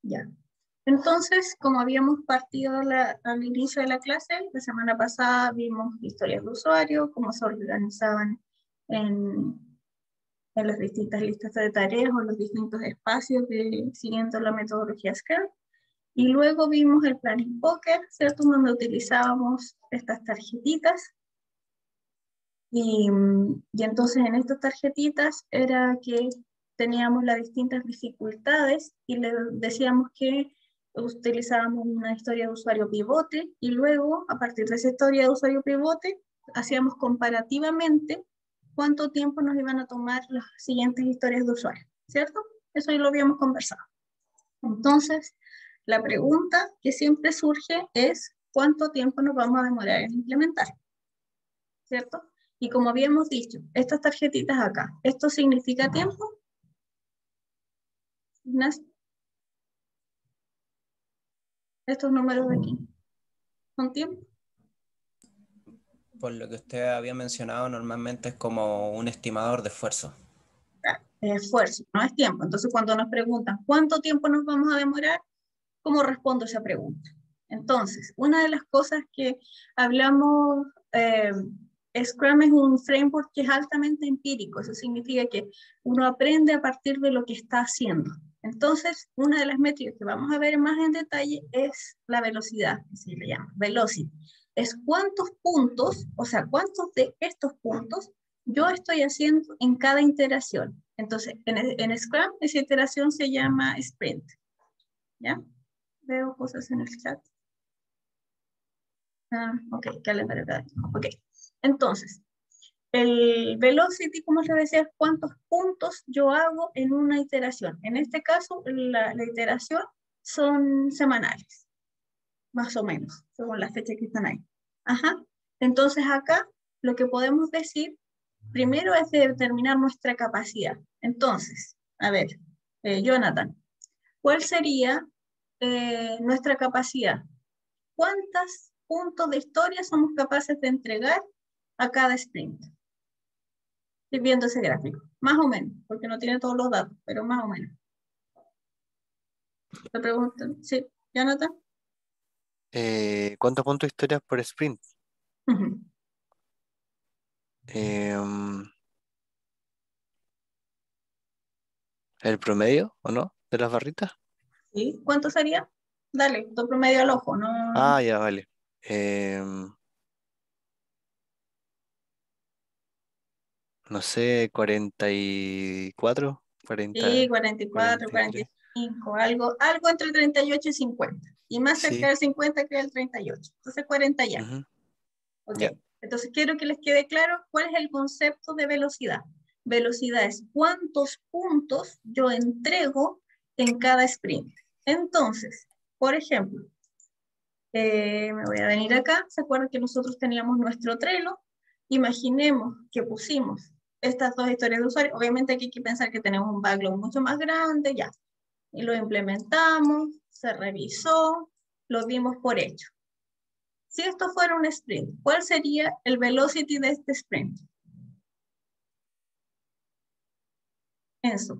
Ya. Entonces, como habíamos partido al inicio de la clase, la semana pasada vimos historias de usuario, cómo se organizaban en, en las distintas listas de tareas o los distintos espacios siguiendo la metodología Scrum. Y luego vimos el Planning Poker, ¿cierto? Donde utilizábamos estas tarjetitas. Y entonces en estas tarjetitas era que teníamos las distintas dificultades y le decíamos que utilizábamos una historia de usuario pivote y luego, a partir de esa historia de usuario pivote, hacíamos comparativamente cuánto tiempo nos iban a tomar las siguientes historias de usuario, ¿cierto? Eso ya lo habíamos conversado. Entonces, la pregunta que siempre surge es ¿cuánto tiempo nos vamos a demorar en implementar? ¿Cierto? Y como habíamos dicho, estas tarjetitas acá, ¿esto significa tiempo? Ignacio, estos números de aquí, ¿son tiempo? Por lo que usted había mencionado, normalmente es como un estimador de esfuerzo. Es esfuerzo, no es tiempo. Entonces, cuando nos preguntan ¿cuánto tiempo nos vamos a demorar? ¿Cómo respondo esa pregunta? Entonces, una de las cosas que hablamos, Scrum es un framework que es altamente empírico. Eso significa que uno aprende a partir de lo que está haciendo. Entonces, una de las métricas que vamos a ver más en detalle es la velocidad, que se le llama, velocity. Es cuántos puntos, o sea, cuántos de estos puntos yo estoy haciendo en cada iteración. Entonces, en Scrum, esa iteración se llama sprint. ¿Ya? Veo cosas en el chat. Ok, calendario. Ok, entonces, el velocity, como les decía, es cuántos puntos yo hago en una iteración. En este caso, la iteración son semanales, más o menos, según las fechas que están ahí. Ajá. Entonces acá, lo que podemos decir, primero es determinar nuestra capacidad. Entonces, a ver, Jonathan, ¿cuál sería nuestra capacidad? ¿Cuántos puntos de historia somos capaces de entregar a cada sprint? Estoy viendo ese gráfico, más o menos, porque no tiene todos los datos, pero más o menos. Te pregunto, ¿sí? ¿Jonathan? ¿Cuántos puntos de historias por sprint? Uh-huh. ¿El promedio o no? ¿De las barritas? ¿Sí? ¿Cuánto sería? Dale, tu promedio al ojo, ¿no? Ah, ya, vale. No sé, 44, Sí, 40, 44, 43. 45, algo entre 38 y 50. Y más cerca Sí. del 50 que el 38. Entonces 40 ya. Ok, Ya. entonces quiero que les quede claro cuál es el concepto de velocidad. Velocidad es cuántos puntos yo entrego en cada sprint. Entonces, por ejemplo, me voy a venir acá. ¿Se acuerdan que nosotros teníamos nuestro Trello? Imaginemos que pusimos estas dos historias de usuario. Obviamente aquí hay que pensar que tenemos un backlog mucho más grande, ya. Y lo implementamos, se revisó, lo dimos por hecho. Si esto fuera un sprint, ¿cuál sería el velocity de este sprint? Enzo.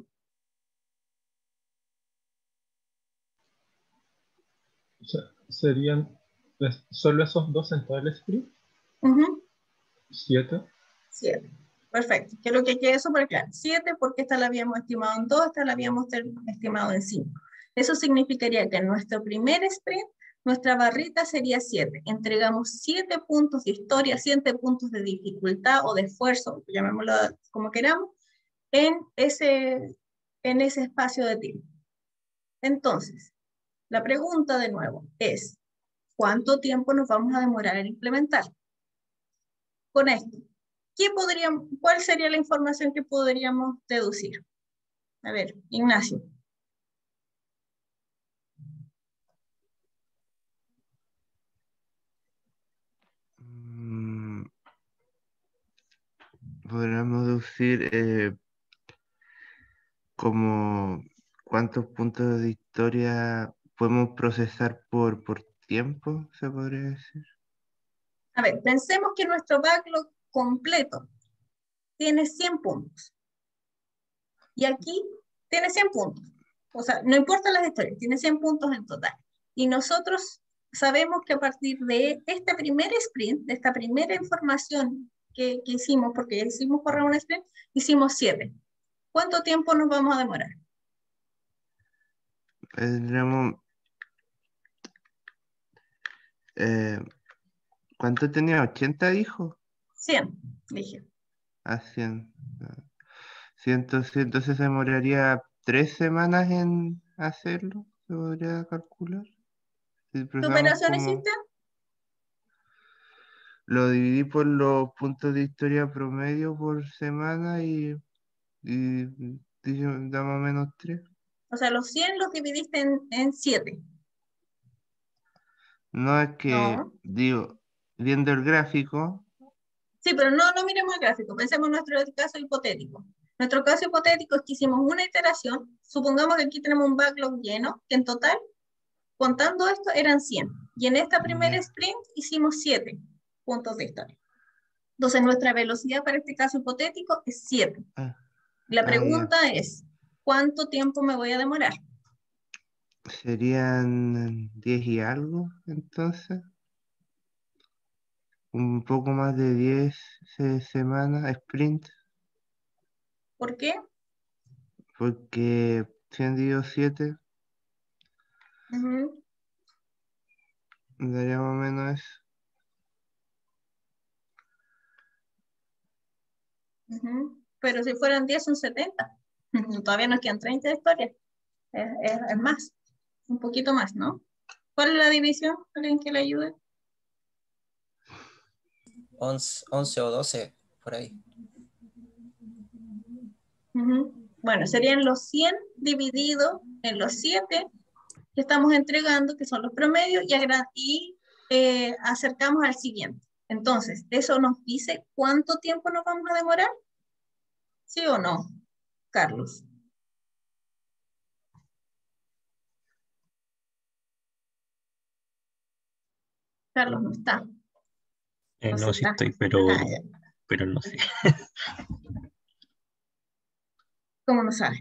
O sea, serían solo esos dos en todo el sprint. 7. 7. Perfecto. Quiero que quede súper claro. 7 porque esta la habíamos estimado en 2, esta la habíamos estimado en 5. Eso significaría que en nuestro primer sprint, nuestra barrita sería 7. Entregamos 7 puntos de historia, 7 puntos de dificultad o de esfuerzo, llamémoslo como queramos, en ese espacio de tiempo. Entonces, la pregunta de nuevo es, ¿cuánto tiempo nos vamos a demorar en implementar? Con esto, ¿cuál sería la información que podríamos deducir? A ver, Ignacio. Podríamos deducir como cuántos puntos de historia podemos procesar por tiempo, se podría decir. A ver, pensemos que nuestro backlog completo tiene 100 puntos. Y aquí tiene 100 puntos. O sea, no importa las historias, tiene 100 puntos en total. Y nosotros sabemos que a partir de este primer sprint, de esta primera información que hicimos, porque ya hicimos correr un sprint, hicimos 7. ¿Cuánto tiempo nos vamos a demorar? Tendremos, ¿cuánto tenía? ¿80 dijo? 100, dije. A 100. 100, entonces se demoraría 3 semanas en hacerlo, se podría calcular. Si ¿Qué empezamos operación como- hiciste? Lo dividí por los puntos de historia promedio por semana y da más o menos 3. O sea, los 100 los dividiste en 7. No es que, No. digo, viendo el gráfico, Sí, pero no miremos el gráfico, pensemos en nuestro caso hipotético. Nuestro caso hipotético es que hicimos una iteración, supongamos que aquí tenemos un backlog lleno, que en total, contando esto, eran 100. Y en esta primera Ya. sprint hicimos 7 puntos de historia. Entonces nuestra velocidad para este caso hipotético es 7. ah, La ya. pregunta es, ¿cuánto tiempo me voy a demorar? Serían 10 y algo, entonces. Un poco más de 10 semanas, sprint, ¿Por qué? porque 100 dividido 7 Ujú, daría más o menos eso. ujú. Pero si fueran 10 son 70. Todavía nos quedan 30 historias. Es más, un poquito más, ¿no? ¿Cuál es la división? ¿Alguien que le ayude? 11 o 12, por ahí. Ujú. Bueno, serían los 100 dividido en los 7 que estamos entregando, que son los promedios, y acercamos al siguiente. Entonces, ¿eso nos dice cuánto tiempo nos vamos a demorar? ¿Sí o no, Carlos? Carlos no está. No No, se sí está. estoy, Ya. pero no sé. ¿Cómo no sabe?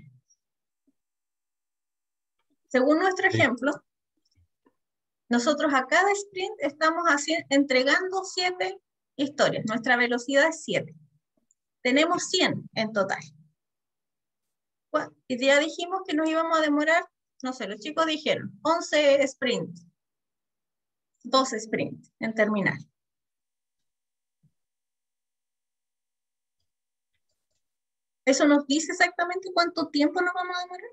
Según nuestro Sí. ejemplo, nosotros a cada sprint estamos entregando 7 historias. Nuestra velocidad es 7. Tenemos 100 en total. Y ya dijimos que nos íbamos a demorar, no sé, los chicos dijeron 11 sprints, 12 sprints en terminar. ¿Eso nos dice exactamente cuánto tiempo nos vamos a demorar?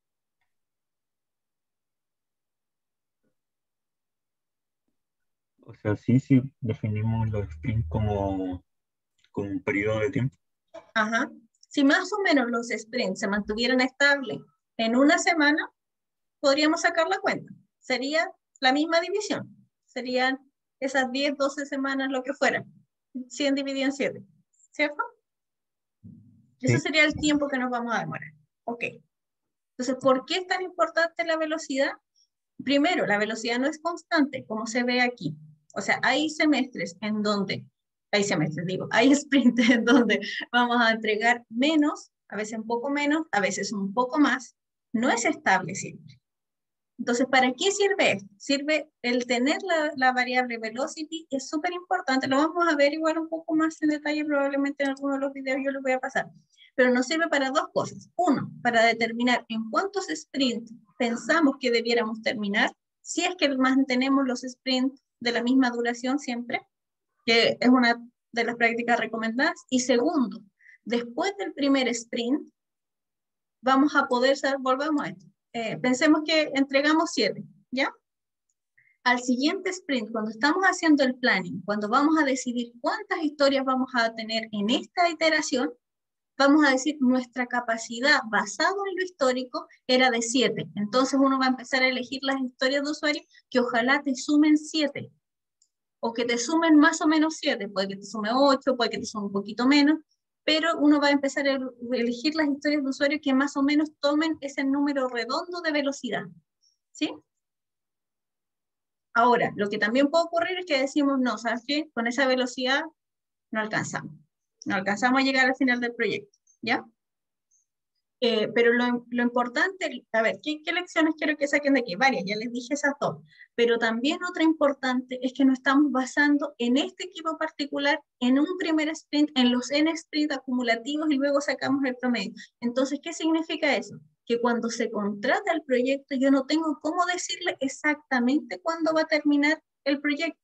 O sea, sí definimos los sprints como un periodo de tiempo. Ajá. Si más o menos los sprints se mantuvieran estables en una semana, podríamos sacar la cuenta. Sería la misma división. Serían esas 10, 12 semanas, lo que fuera. 100 dividido en 7. ¿Cierto? Ese Sí. sería el tiempo que nos vamos a demorar. Ok. Entonces, ¿por qué es tan importante la velocidad? Primero, la velocidad no es constante, como se ve aquí. O sea, hay semestres en donde, hay sprints en donde vamos a entregar menos, a veces un poco menos, a veces un poco más. No es estable siempre. Entonces, ¿para qué sirve esto? Sirve el tener la variable velocity, es súper importante. Lo vamos a ver igual un poco más en detalle, probablemente en alguno de los videos yo les voy a pasar. Pero nos sirve para dos cosas. Uno, para determinar en cuántos sprints pensamos que debiéramos terminar, si es que mantenemos los sprints de la misma duración siempre, que es una de las prácticas recomendadas. Y segundo, después del primer sprint, vamos a poder saber, volvamos a esto. Pensemos que entregamos 7, ¿ya? Al siguiente sprint, cuando estamos haciendo el planning, cuando vamos a decidir cuántas historias vamos a tener en esta iteración, vamos a decir nuestra capacidad basado en lo histórico era de 7. Entonces uno va a empezar a elegir las historias de usuario que ojalá te sumen 7 o que te sumen más o menos 7. Puede que te sume 8, puede que te sume un poquito menos, pero uno va a empezar a elegir las historias de usuario que más o menos tomen ese número redondo de velocidad. ¿Sí? Ahora, lo que también puede ocurrir es que decimos, no, ¿sabes qué? Con esa velocidad no alcanzamos. No alcanzamos a llegar al final del proyecto, ¿ya? Pero lo importante, a ver, ¿qué lecciones quiero que saquen de aquí? Varias, ya les dije esas dos. Pero también otra importante es que nos estamos basando en este equipo particular, en un primer sprint, en los N sprint acumulativos y luego sacamos el promedio. Entonces, ¿qué significa eso? Que cuando se contrata el proyecto, yo no tengo cómo decirle exactamente cuándo va a terminar el proyecto.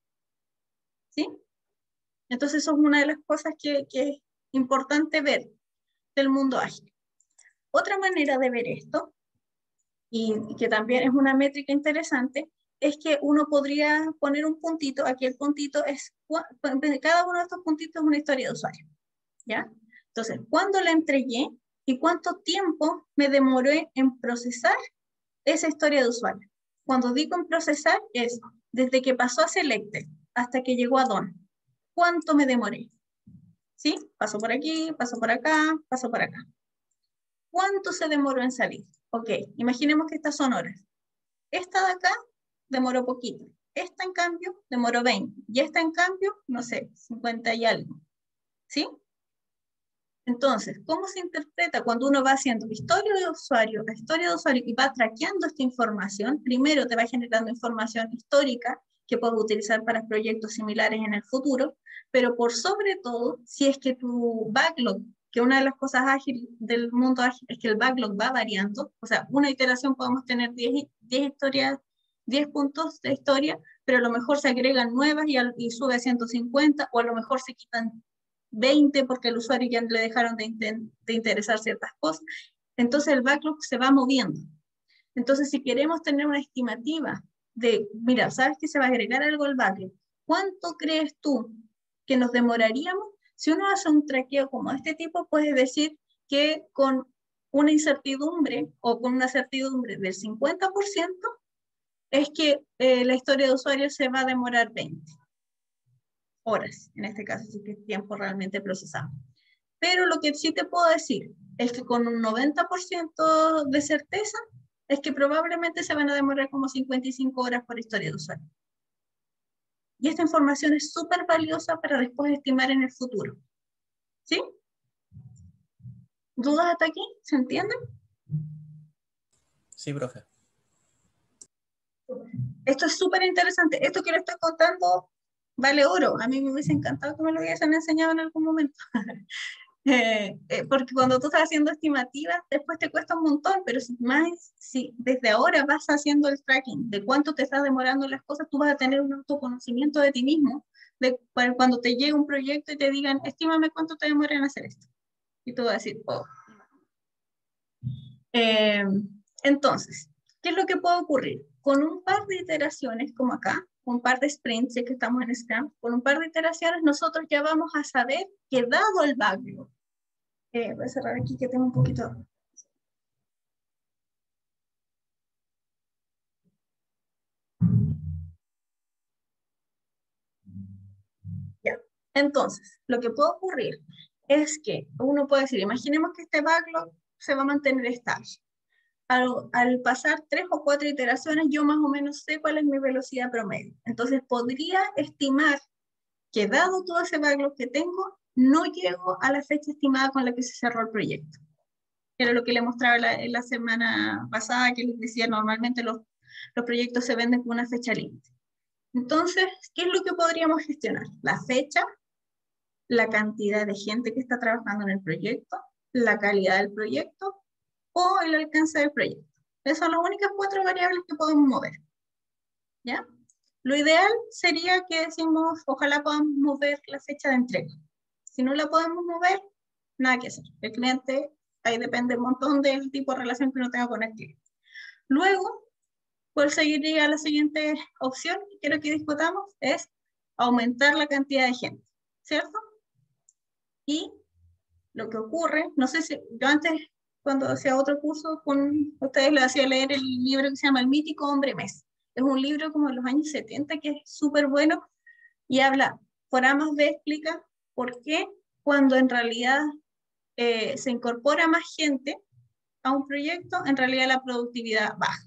¿Sí? Entonces, eso es una de las cosas que es importante ver del mundo ágil. Otra manera de ver esto, y que también es una métrica interesante, es que uno podría poner un puntito, aquí el puntito es, cada uno de estos puntitos es una historia de usuario, ¿ya? Entonces, ¿cuándo la entregué y cuánto tiempo me demoré en procesar esa historia de usuario? Cuando digo en procesar es desde que pasó a Selected hasta que llegó a Done. ¿Cuánto me demoré? ¿Sí? Paso por aquí, paso por acá, paso por acá. ¿Cuánto se demoró en salir? Ok, imaginemos que estas son horas. Esta de acá demoró poquito. Esta, en cambio, demoró 20. Y esta, en cambio, no sé, 50 y algo. ¿Sí? Entonces, ¿cómo se interpreta cuando uno va haciendo historia de usuario a historia de usuario y va traqueando esta información? Primero te va generando información histórica que puedes utilizar para proyectos similares en el futuro, pero por sobre todo, si es que tu backlog, que una de las cosas ágiles del mundo ágil es que el backlog va variando, o sea, una iteración podemos tener 10 historias, 10 puntos de historia, pero a lo mejor se agregan nuevas y sube a 150, o a lo mejor se quitan 20 porque el usuario ya le dejaron de interesar ciertas cosas. Entonces el backlog se va moviendo. Entonces, si queremos tener una estimativa de, mira, ¿sabes que se va a agregar algo al backlog? ¿Cuánto crees tú que nos demoraríamos? Si uno hace un traqueo como este tipo, puedes decir que con una incertidumbre o con una certidumbre del 50% es que la historia de usuario se va a demorar 20 horas, en este caso, si es tiempo realmente procesado. Pero lo que sí te puedo decir es que con un 90% de certeza es que probablemente se van a demorar como 55 horas por historia de usuario. Y esta información es súper valiosa para después estimar en el futuro. ¿Sí? ¿Dudas hasta aquí? ¿Se entienden? Sí, profe. Esto es súper interesante. Esto que le estoy contando vale oro. A mí me hubiese encantado que me lo hubiesen enseñado en algún momento. Porque cuando tú estás haciendo estimativas, después te cuesta un montón, pero si desde ahora vas haciendo el tracking de cuánto te estás demorando las cosas, tú vas a tener un autoconocimiento de ti mismo, para cuando te llegue un proyecto y te digan, estímame cuánto te demora en hacer esto. Y tú vas a decir, oh. Entonces, ¿qué es lo que puede ocurrir? Con un par de iteraciones, como acá, un par de sprints, ya que estamos en Scrum, con un par de iteraciones nosotros ya vamos a saber que dado el backlog, voy a cerrar aquí que tengo un poquito. Ya. Entonces, lo que puede ocurrir es que uno puede decir, imaginemos que este backlog se va a mantener estable. Al pasar 3 o 4 iteraciones, yo más o menos sé cuál es mi velocidad promedio. Entonces, podría estimar que dado todo ese backlog que tengo, no llego a la fecha estimada con la que se cerró el proyecto. Era lo que le mostraba en la semana pasada, que les decía, normalmente los proyectos se venden con una fecha límite. Entonces, ¿qué es lo que podríamos gestionar? La fecha, la cantidad de gente que está trabajando en el proyecto, la calidad del proyecto o el alcance del proyecto. Esas son las únicas 4 variables que podemos mover. ¿Ya? Lo ideal sería que decimos, ojalá podamos mover la fecha de entrega. Si no la podemos mover, nada que hacer. El cliente, ahí depende un montón del tipo de relación que uno tenga con el cliente. Luego, ¿cuál seguiría la siguiente opción que quiero que discutamos? Es aumentar la cantidad de gente, ¿cierto? Y lo que ocurre, no sé si yo antes, cuando hacía otro curso con ustedes, les hacía leer el libro que se llama El mítico hombre mes. Es un libro como de los años 70 que es súper bueno y habla, por A más B explica por qué cuando en realidad se incorpora más gente a un proyecto, en realidad la productividad baja.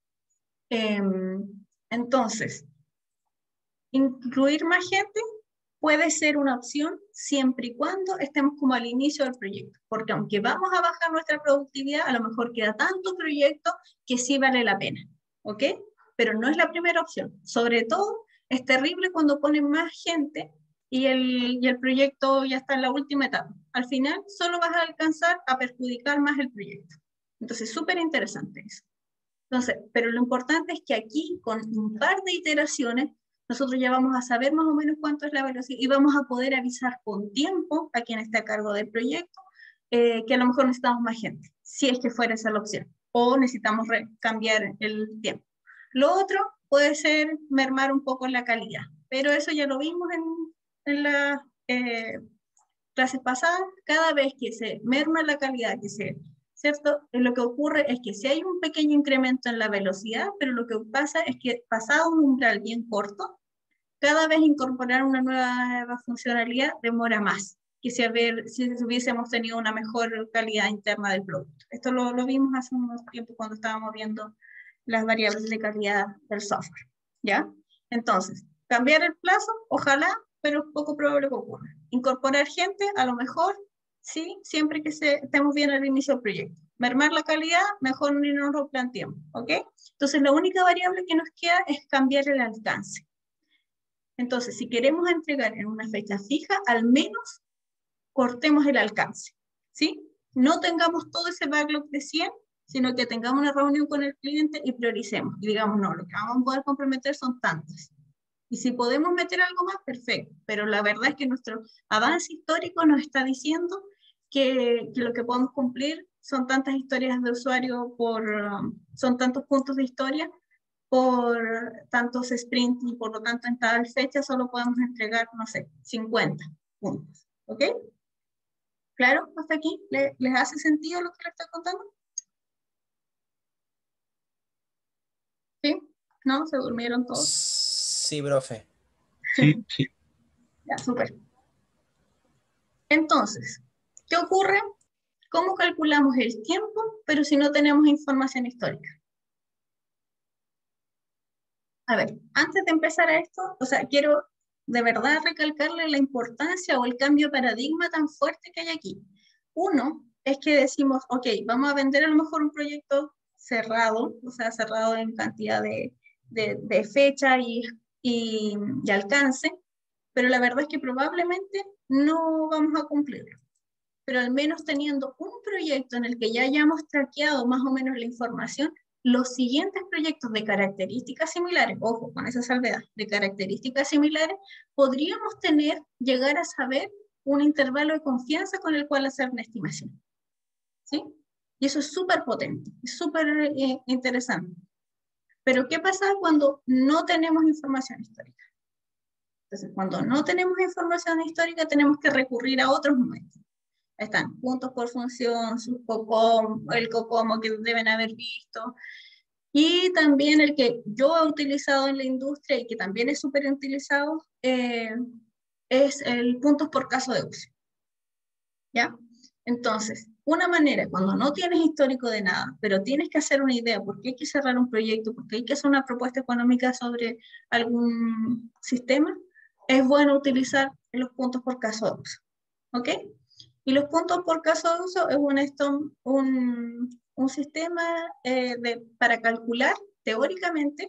Entonces, incluir más gente puede ser una opción siempre y cuando estemos como al inicio del proyecto, porque aunque vamos a bajar nuestra productividad, a lo mejor queda tanto proyecto que sí vale la pena, ¿ok? Pero no es la primera opción. Sobre todo, es terrible cuando ponen más gente y el proyecto ya está en la última etapa. Al final, solo vas a alcanzar a perjudicar más el proyecto. Entonces, súper interesante eso. Entonces, pero lo importante es que aquí, con un par de iteraciones, nosotros ya vamos a saber más o menos cuánto es la velocidad y vamos a poder avisar con tiempo a quien esté a cargo del proyecto que a lo mejor necesitamos más gente, si es que fuera esa la opción, o necesitamos cambiar el tiempo. Lo otro puede ser mermar un poco la calidad, pero eso ya lo vimos en las clases pasadas. Cada vez que se merma la calidad, ¿cierto? Lo que ocurre es que si hay un pequeño incremento en la velocidad, pero lo que pasa es que pasado un umbral bien corto, cada vez incorporar una nueva funcionalidad demora más que si hubiésemos tenido una mejor calidad interna del producto. Esto lo vimos hace unos tiempos cuando estábamos viendo las variables de calidad del software, ¿ya? Entonces, cambiar el plazo, ojalá, pero es poco probable que ocurra. Incorporar gente, a lo mejor, sí, siempre que estemos bien al inicio del proyecto. Mermar la calidad, mejor ni nos lo planteemos, ¿ok? Entonces, la única variable que nos queda es cambiar el alcance. Entonces, si queremos entregar en una fecha fija, al menos cortemos el alcance, ¿sí? No tengamos todo ese backlog de 100, sino que tengamos una reunión con el cliente y prioricemos. Y digamos, no, lo que vamos a poder comprometer son tantas. Y si podemos meter algo más, perfecto. Pero la verdad es que nuestro avance histórico nos está diciendo que lo que podemos cumplir son tantas historias de usuario son tantos puntos de historia por tantos sprints y por lo tanto en tal fecha solo podemos entregar, no sé, 50 puntos. ¿Ok? ¿Claro? ¿Hasta aquí? ¿Les hace sentido lo que les estoy contando? ¿Sí? ¿No? ¿Se durmieron todos? Sí, profe. Sí, sí. Ya, súper. Entonces, ¿qué ocurre? ¿Cómo calculamos el tiempo, pero si no tenemos información histórica? A ver, antes de empezar a esto, o sea, quiero de verdad recalcarle la importancia o el cambio de paradigma tan fuerte que hay aquí. Uno, es que decimos, ok, vamos a vender a lo mejor un proyecto cerrado, o sea, cerrado en cantidad de fecha y alcance, pero la verdad es que probablemente no vamos a cumplirlo. Pero al menos teniendo un proyecto en el que ya hayamos traqueado más o menos la información, los siguientes proyectos de características similares, ojo con esa salvedad, de características similares, podríamos llegar a saber un intervalo de confianza con el cual hacer una estimación. ¿Sí? Y eso es súper potente, es súper interesante. Pero ¿qué pasa cuando no tenemos información histórica? Entonces, cuando no tenemos información histórica, tenemos que recurrir a otros momentos. Están puntos por función, el COCOMO que deben haber visto, y también el que yo he utilizado en la industria y que también es súper utilizado, es el puntos por caso de uso. ¿Ya? Entonces, una manera, cuando no tienes histórico de nada, pero tienes que hacer una idea, porque hay que cerrar un proyecto, porque hay que hacer una propuesta económica sobre algún sistema, es bueno utilizar los puntos por caso de uso. ¿Ok? Y los puntos por caso de uso es un sistema para calcular teóricamente,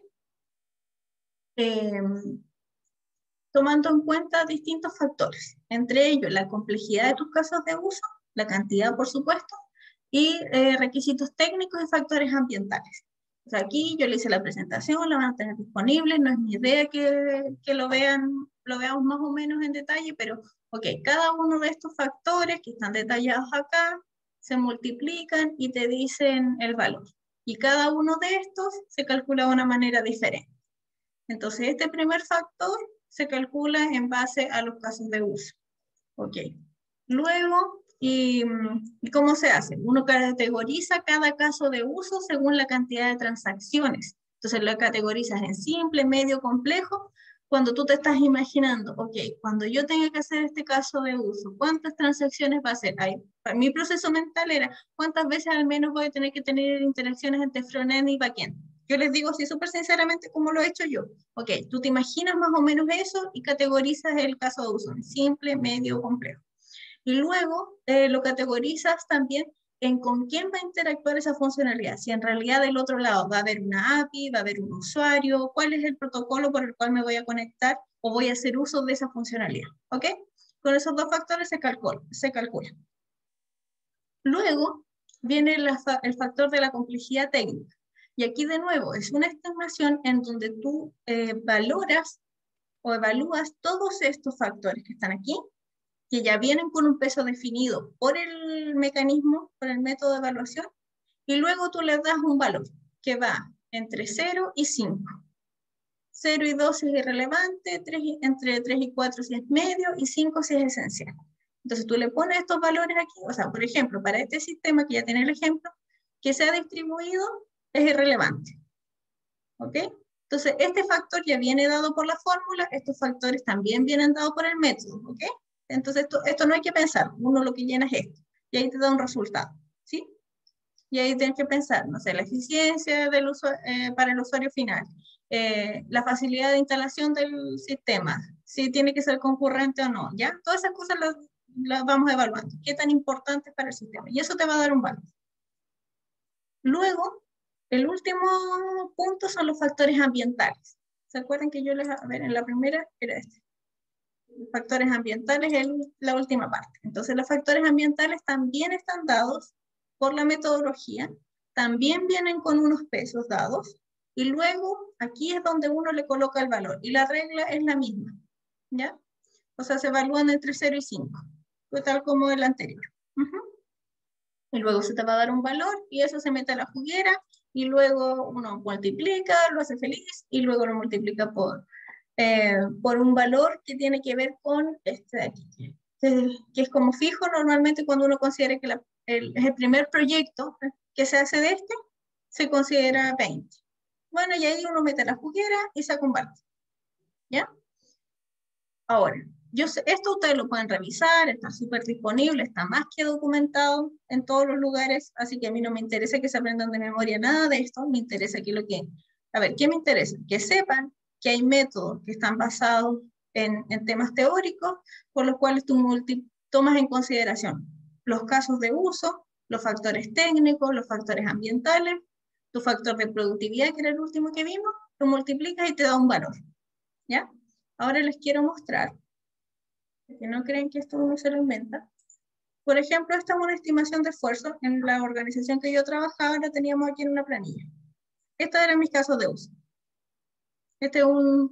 tomando en cuenta distintos factores, entre ellos la complejidad de tus casos de uso, la cantidad por supuesto, y requisitos técnicos y factores ambientales. O sea, aquí yo le hice la presentación, la van a tener disponible, no es mi idea que lo veamos más o menos en detalle, pero ok, cada uno de estos factores que están detallados acá se multiplican y te dicen el valor. Y cada uno de estos se calcula de una manera diferente. Entonces, este primer factor se calcula en base a los casos de uso. Ok. Luego, ¿y cómo se hace? Uno categoriza cada caso de uso según la cantidad de transacciones. Entonces, lo categorizas en simple, medio, complejo. Cuando tú te estás imaginando, ok, cuando yo tenga que hacer este caso de uso, ¿cuántas transacciones va a ser? Para mi proceso mental era, ¿cuántas veces al menos voy a tener que tener interacciones entre frontend y backend? Yo les digo así súper sinceramente cómo lo he hecho yo. Ok, tú te imaginas más o menos eso y categorizas el caso de uso en simple, medio, complejo. Y luego lo categorizas también en con quién va a interactuar esa funcionalidad. Si en realidad del otro lado va a haber una API, va a haber un usuario, cuál es el protocolo por el cual me voy a conectar o voy a hacer uso de esa funcionalidad. ¿Ok? Con esos dos factores se calcula. Luego viene el factor de la complejidad técnica. Y aquí de nuevo es una estimación en donde tú valoras o evalúas todos estos factores que están aquí, que ya vienen con un peso definido por el mecanismo, por el método de evaluación, y luego tú les das un valor que va entre 0 y 5. 0 y 2 si es irrelevante, entre 3 y 4 si es medio, y 5 si es esencial. Entonces tú le pones estos valores aquí, o sea, por ejemplo, para este sistema que ya tiene el ejemplo, que sea distribuido es irrelevante. ¿Ok? Entonces, este factor ya viene dado por la fórmula, estos factores también vienen dados por el método. ¿Ok? Entonces, esto no hay que pensar, uno lo que llena es esto, y ahí te da un resultado. ¿Sí? Y ahí tienes que pensar, no sé, la eficiencia del para el usuario final, la facilidad de instalación del sistema, si tiene que ser concurrente o no, ¿ya? Todas esas cosas las vamos evaluando. ¿Qué tan importante es para el sistema? Y eso te va a dar un valor. Luego, el último punto son los factores ambientales. ¿Se acuerdan que yo a ver, en la primera era este? Los factores ambientales es la última parte. Entonces, los factores ambientales también están dados por la metodología, también vienen con unos pesos dados, y luego aquí es donde uno le coloca el valor, y la regla es la misma, ¿ya? O sea, se evalúan entre 0 y 5, tal como el anterior. Y luego se te va a dar un valor, y eso se mete a la juguera, y luego uno multiplica, lo hace feliz, y luego lo multiplica por un valor que tiene que ver con este de aquí, que es como fijo normalmente cuando uno considera que es el primer proyecto que se hace de este, se considera 20. Bueno, y ahí uno mete la juguera y se comparte. ¿Ya? Ahora, esto ustedes lo pueden revisar, está súper disponible, está más que documentado en todos los lugares, así que a mí no me interesa que se aprendan de memoria nada de esto, me interesa que a ver, ¿qué me interesa? Que sepan que hay métodos que están basados en temas teóricos, por los cuales tú tomas en consideración los casos de uso, los factores técnicos, los factores ambientales, tu factor de productividad, que era el último que vimos, lo multiplicas y te da un valor. ¿Ya? Ahora les quiero mostrar, que no creen que esto uno se lo inventa. Por ejemplo, esta es una estimación de esfuerzo. En la organización que yo trabajaba, la teníamos aquí en una planilla. Estos eran mis casos de uso. Este es un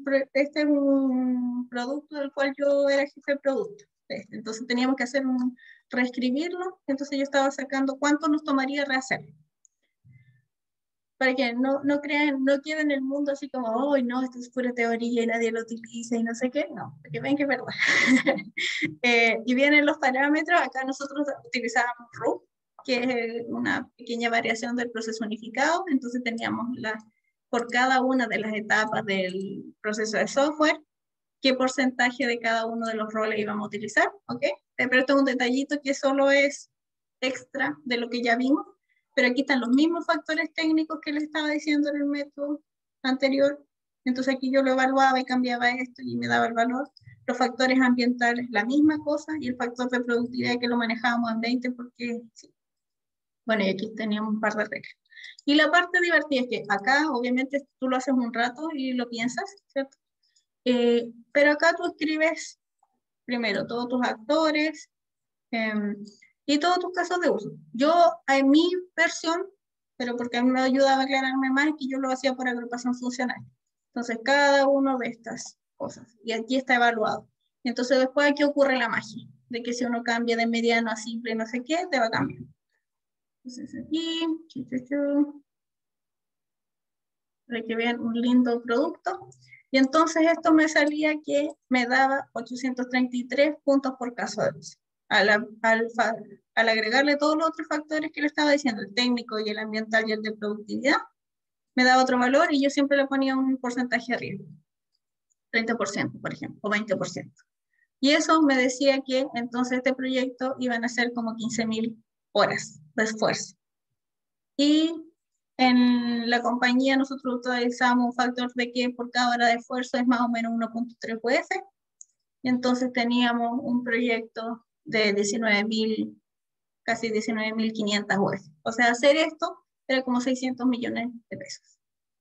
producto del cual yo era jefe de producto. Entonces teníamos que reescribirlo. Entonces yo estaba sacando cuánto nos tomaría rehacerlo. Para que no crean, no queden en el mundo así como, oh, no, esto es pura teoría y nadie lo utiliza y no sé qué. No, porque ven que es verdad. Y vienen los parámetros. Acá nosotros utilizábamos RUF, que es una pequeña variación del proceso unificado. Entonces teníamos por cada una de las etapas del proceso de software, qué porcentaje de cada uno de los roles íbamos a utilizar, ¿ok? Pero esto es un detallito que solo es extra de lo que ya vimos, pero aquí están los mismos factores técnicos que les estaba diciendo en el método anterior. Entonces aquí yo lo evaluaba y cambiaba esto y me daba el valor. Los factores ambientales, la misma cosa, y el factor de productividad que lo manejábamos en 20 porque sí. Bueno, y aquí teníamos un par de reglas. Y la parte divertida es que acá, obviamente, tú lo haces un rato y lo piensas, ¿cierto? Pero acá tú escribes primero todos tus actores y todos tus casos de uso. Yo, en mi versión, pero porque a mí me ayudaba a aclararme más, es que yo lo hacía por agrupación funcional. Entonces, cada uno de estas cosas. Y aquí está evaluado. Y entonces, después aquí ocurre la magia, de que si uno cambia de mediano a simple, no sé qué, te va a cambiar. Entonces, aquí, para que vean un lindo producto. Y entonces esto me salía que me daba 833 puntos por caso de uso. Al agregarle todos los otros factores que le estaba diciendo, el técnico y el ambiental y el de productividad, me daba otro valor y yo siempre le ponía un porcentaje arriba. 30%, por ejemplo, o 20%. Y eso me decía que entonces este proyecto iban a ser como 15.000 horas de esfuerzo. Y En la compañía nosotros utilizamos un factor de que por cada hora de esfuerzo es más o menos 1.3 UF, y entonces teníamos un proyecto de 19.000, casi 19.500 UF. O sea, hacer esto era como 600 millones de pesos.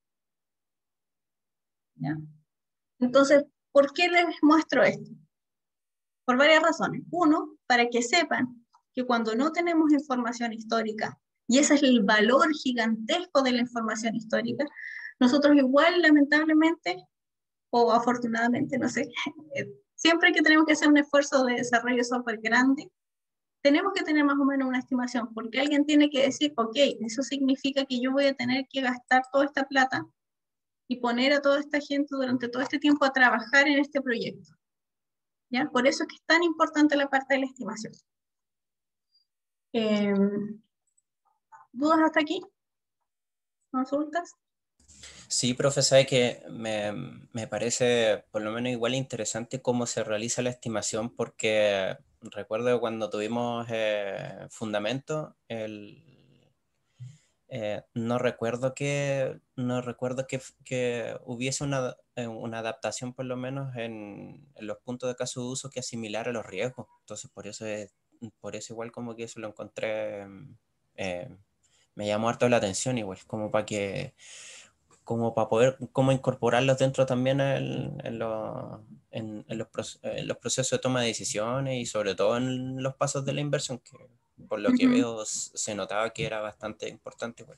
¿Ya? Entonces, ¿por qué les muestro esto? Por varias razones. Uno, para que sepan que cuando no tenemos información histórica, y ese es el valor gigantesco de la información histórica, nosotros igual, lamentablemente, o afortunadamente, no sé, siempre que tenemos que hacer un esfuerzo de desarrollo de software grande, tenemos que tener más o menos una estimación, porque alguien tiene que decir, ok, eso significa que yo voy a tener que gastar toda esta plata y poner a toda esta gente durante todo este tiempo a trabajar en este proyecto. ¿Ya? Por eso es que es tan importante la parte de la estimación. ¿Dudas hasta aquí? ¿Consultas? Sí, profe, sabe que me parece por lo menos igual interesante cómo se realiza la estimación, porque recuerdo cuando tuvimos fundamento, que hubiese una adaptación por lo menos en los puntos de caso de uso que es similar a los riesgos. Entonces por eso igual como que eso lo encontré, me llamó harto la atención igual, como para poder incorporarlos dentro también en los procesos de toma de decisiones y sobre todo en los pasos de la inversión, que por lo que veo se notaba que era bastante importante igual.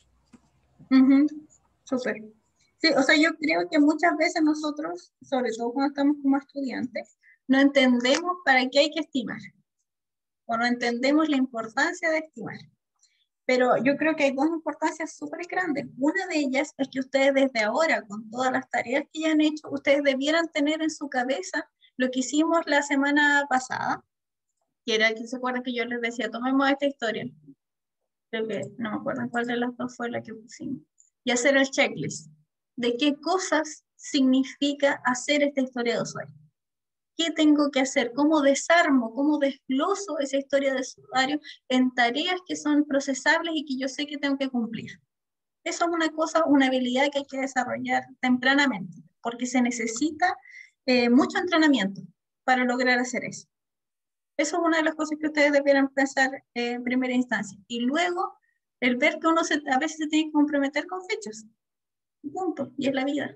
Súper. Sí, o sea, yo creo que muchas veces nosotros, sobre todo cuando estamos como estudiantes, no entendemos para qué hay que estimar, o no entendemos la importancia de estimar. Pero yo creo que hay dos importancias súper grandes. Una de ellas es que ustedes desde ahora, con todas las tareas que ya han hecho, ustedes debieran tener en su cabeza lo que hicimos la semana pasada, que era que se acuerdan que yo les decía, tomemos esta historia. Creo que no me acuerdo cuál de las dos fue la que pusimos. Y hacer el checklist de qué cosas significa hacer esta historia de usuario. ¿Qué tengo que hacer? ¿Cómo desarmo? ¿Cómo desgloso esa historia de usuario en tareas que son procesables y que yo sé que tengo que cumplir? Eso es una cosa, una habilidad que hay que desarrollar tempranamente, porque se necesita mucho entrenamiento para lograr hacer eso. Eso es una de las cosas que ustedes debieran pensar en primera instancia. Y luego, el ver que uno a veces se tiene que comprometer con fechas. Punto. Y es la vida.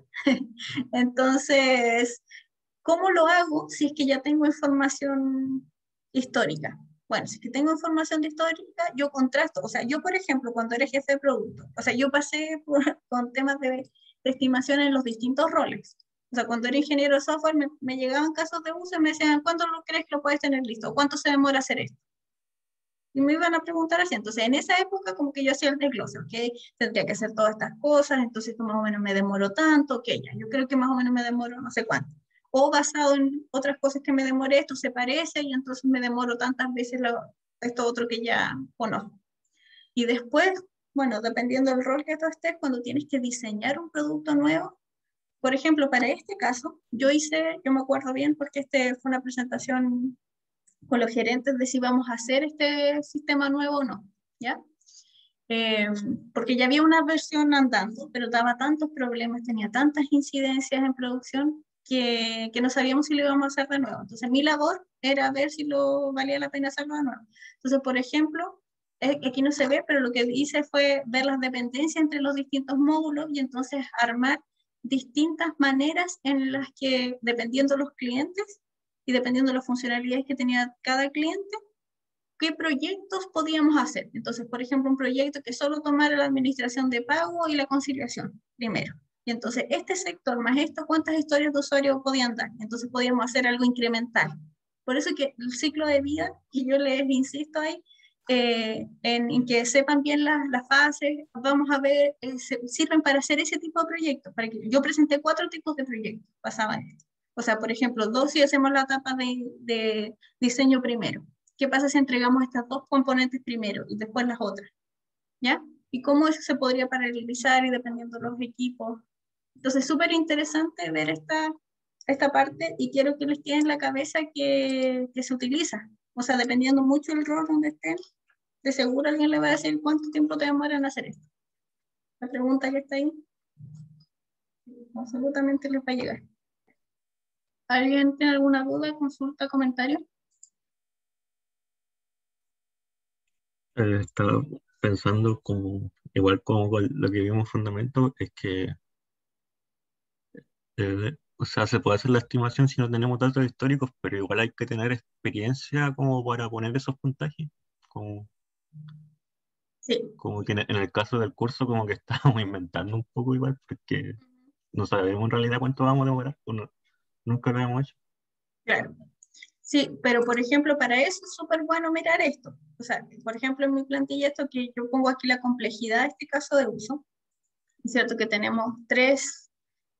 Entonces, ¿cómo lo hago si es que ya tengo información histórica? Bueno, si es que tengo información histórica, yo contrasto. O sea, yo, por ejemplo, cuando era jefe de producto, o sea, yo pasé con temas de estimación en los distintos roles. O sea, cuando era ingeniero de software, me llegaban casos de uso y me decían, ¿cuánto crees que lo puedes tener listo? ¿Cuánto se demora hacer esto? Y me iban a preguntar así. Entonces, en esa época, como que yo hacía el desglose, ¿ok? Tendría que hacer todas estas cosas, entonces más o menos me demoro tanto, ok, ya, yo creo que más o menos me demoro no sé cuánto. O basado en otras cosas que me demoré, esto se parece y entonces me demoro tantas veces esto otro que ya conozco. Y después, bueno, dependiendo del rol que tú estés, cuando tienes que diseñar un producto nuevo, por ejemplo, para este caso, yo me acuerdo bien porque fue una presentación con los gerentes de si vamos a hacer este sistema nuevo o no, ¿ya? Porque ya había una versión andando, pero daba tantos problemas, tenía tantas incidencias en producción que no sabíamos si lo íbamos a hacer de nuevo. Entonces mi labor era ver si valía la pena hacerlo de nuevo. Entonces, por ejemplo, aquí no se ve, pero lo que hice fue ver las dependencias entre los distintos módulos y entonces armar distintas maneras en las que, dependiendo de los clientes y dependiendo de las funcionalidades que tenía cada cliente, qué proyectos podíamos hacer. Entonces, por ejemplo, un proyecto que solo tomara la administración de pago y la conciliación primero. Y entonces, este sector más esto, ¿cuántas historias de usuario podían dar? Entonces, podíamos hacer algo incremental. Por eso que el ciclo de vida, y yo les insisto ahí, en que sepan bien las fases, vamos a ver, sirven para hacer ese tipo de proyectos. Yo presenté 4 tipos de proyectos basados en esto. O sea, por ejemplo, 2 si hacemos la etapa de diseño primero. ¿Qué pasa si entregamos estas 2 componentes primero y después las otras? ¿Ya? Y cómo eso se podría paralelizar y dependiendo de los equipos. Entonces, súper interesante ver esta parte y quiero que les quede en la cabeza que se utiliza. O sea, dependiendo mucho del rol donde estén, de seguro alguien le va a decir cuánto tiempo te demora en hacer esto. La pregunta que está ahí, absolutamente les va a llegar. ¿Alguien tiene alguna duda, consulta, comentario? Estaba pensando como, igual como con lo que vimos fundamento, es que, o sea, se puede hacer la estimación si no tenemos datos históricos, pero igual hay que tener experiencia como para poner esos puntajes. Como, Sí. como que en el caso del curso como que estábamos inventando un poco igual, porque no sabemos en realidad cuánto vamos a demorar, o nunca lo hemos hecho. Claro. Sí, pero por ejemplo, para eso es súper bueno mirar esto. O sea, por ejemplo, en mi plantilla, esto que yo pongo aquí la complejidad de este caso de uso, es cierto que tenemos tres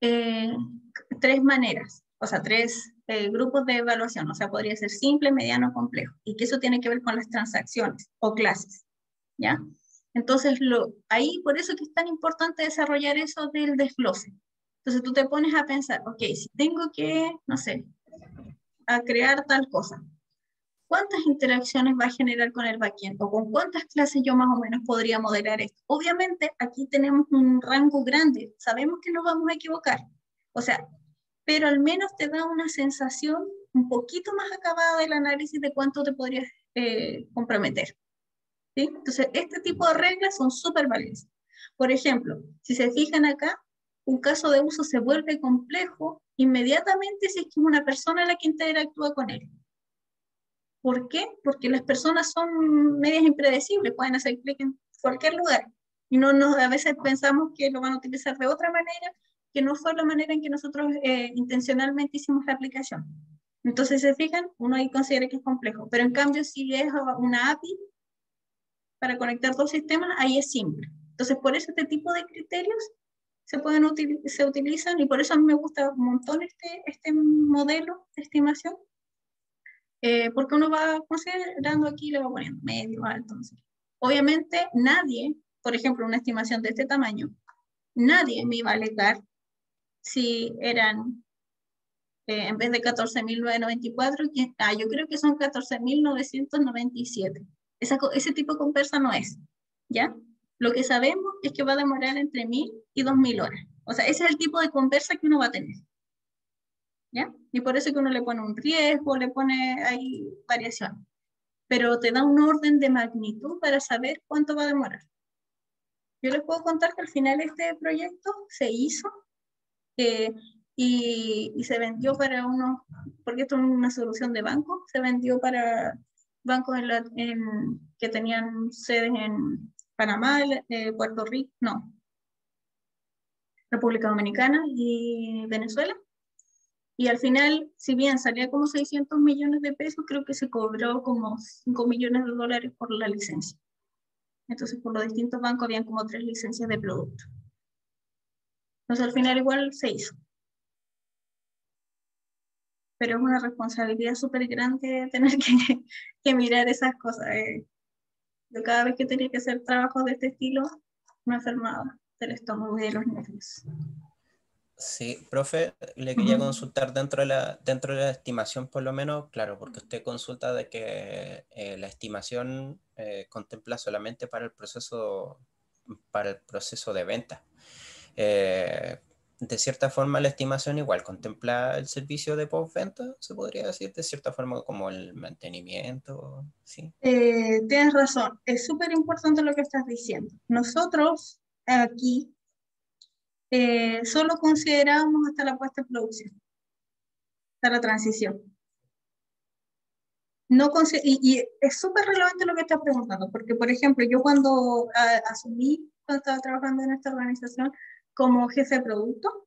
maneras, o sea, tres grupos de evaluación, o sea, podría ser simple, mediano, complejo, y que eso tiene que ver con las transacciones o clases, ¿ya? Entonces, ahí por eso que es tan importante desarrollar eso del desglose. Entonces tú te pones a pensar, ok, si tengo que, no sé, a crear tal cosa, ¿cuántas interacciones va a generar con el backend? ¿O con cuántas clases yo más o menos podría modelar esto? Obviamente, aquí tenemos un rango grande. Sabemos que nos vamos a equivocar. O sea, pero al menos te da una sensación un poquito más acabada del análisis de cuánto te podrías comprometer. ¿Sí? Entonces, este tipo de reglas son súper valiosas. Por ejemplo, si se fijan acá, un caso de uso se vuelve complejo inmediatamente si es que es una persona la que interactúa con él. ¿Por qué? Porque las personas son medias impredecibles, pueden hacer clic en cualquier lugar y a veces pensamos que lo van a utilizar de otra manera, que no fue la manera en que nosotros intencionalmente hicimos la aplicación. Entonces, se fijan, uno ahí considera que es complejo, pero en cambio si es una API para conectar dos sistemas, ahí es simple. Entonces, por eso este tipo de criterios se utilizan y por eso a mí me gusta un montón este modelo de estimación. Porque uno va considerando aquí, le va poniendo medio, alto, no sé. Obviamente nadie, por ejemplo, una estimación de este tamaño, nadie me iba a alegar si eran, en vez de 14.994, yo creo que son 14.997. Ese tipo de conversa no es, ¿ya? Lo que sabemos es que va a demorar entre 1.000 y 2.000 horas. O sea, ese es el tipo de conversa que uno va a tener. ¿Ya? Y por eso que uno le pone un riesgo, le pone ahí variación. Pero te da un orden de magnitud para saber cuánto va a demorar. Yo les puedo contar que al final este proyecto se hizo y se vendió para porque esto es una solución de banco, se vendió para bancos que tenían sedes en Panamá, Puerto Rico, no, República Dominicana y Venezuela. Y al final, si bien salía como 600 millones de pesos, creo que se cobró como 5 millones de dólares por la licencia. Entonces, por los distintos bancos habían como 3 licencias de producto. Entonces, al final igual se hizo. Pero es una responsabilidad súper grande tener que mirar esas cosas. Yo cada vez que tenía que hacer trabajos de este estilo, me enfermaba del estómago y de los nervios. Sí, profe, le quería consultar dentro de la estimación por lo menos, claro, porque usted consulta de que la estimación contempla solamente para el proceso de venta. De cierta forma la estimación igual contempla el servicio de postventa, se podría decir, de cierta forma como el mantenimiento, ¿sí? Tienes razón, es súper importante lo que estás diciendo. Nosotros aquí solo considerábamos hasta la puesta en producción, hasta la transición. Y es súper relevante lo que estás preguntando, porque por ejemplo, yo cuando estaba trabajando en esta organización como jefe de producto,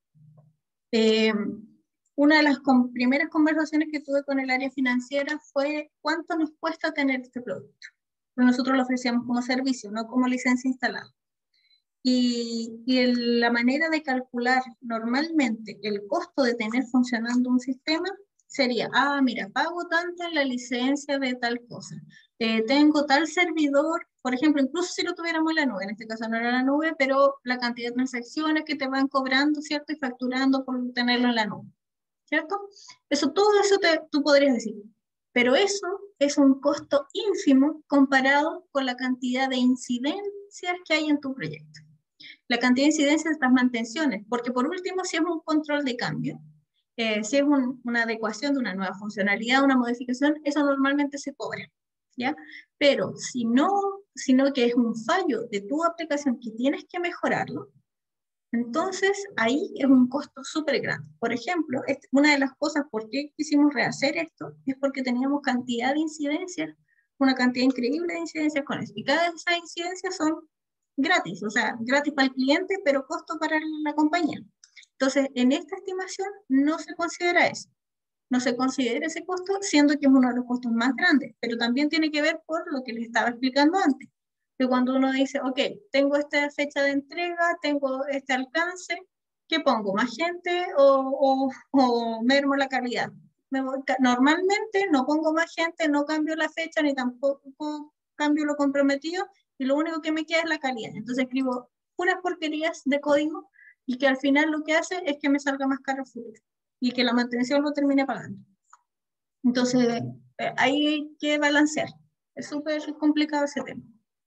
una de las primeras conversaciones que tuve con el área financiera fue cuánto nos cuesta tener este producto. Pero nosotros lo ofrecíamos como servicio, no como licencia instalada. Y la manera de calcular normalmente el costo de tener funcionando un sistema sería, mira, pago tanto en la licencia de tal cosa, tengo tal servidor, por ejemplo, incluso si lo tuviéramos en la nube, en este caso no era la nube, pero la cantidad de transacciones que te van cobrando, ¿cierto? Y facturando por tenerlo en la nube, ¿cierto? Todo eso tú podrías decir, pero eso es un costo ínfimo comparado con la cantidad de incidencias que hay en tu proyecto. la cantidad de incidencias de estas mantenciones, porque por último, si es un control de cambio, si es una adecuación de una nueva funcionalidad, una modificación, eso normalmente se cobra, ¿ya? Pero si no, sino que es un fallo de tu aplicación que tienes que mejorarlo, entonces ahí es un costo súper grande. Por ejemplo, una de las cosas por qué quisimos rehacer esto es porque teníamos cantidad de incidencias, una cantidad increíble de incidencias con eso. Y cada de esas incidencias son gratis, o sea, gratis para el cliente, pero costo para la compañía. Entonces, en esta estimación no se considera eso. No se considera ese costo, siendo que es uno de los costos más grandes, pero también tiene que ver por lo que les estaba explicando antes. Que cuando uno dice, ok, tengo esta fecha de entrega, tengo este alcance, ¿qué pongo? ¿Más gente o mermo la calidad? Normalmente no pongo más gente, no cambio la fecha, ni tampoco cambio lo comprometido, y lo único que me queda es la calidad. Entonces escribo puras porquerías de código y que al final lo que hace es que me salga más caro el futuro y que la mantención lo termine pagando. Entonces, ahí hay que balancear. Es súper complicado ese tema.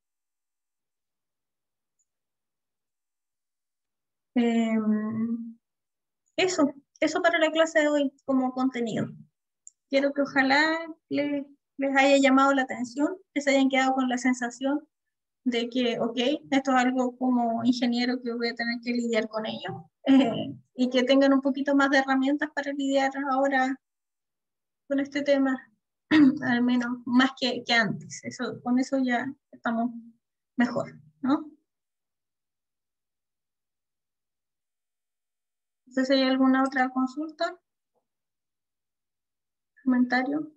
Eso para la clase de hoy como contenido. Quiero que ojalá les haya llamado la atención, que se hayan quedado con la sensación de que, ok, esto es algo como ingeniero que voy a tener que lidiar con ello, y que tengan un poquito más de herramientas para lidiar ahora con este tema, al menos más que antes. Con eso ya estamos mejor, ¿no? No sé si hay alguna otra consulta, comentario.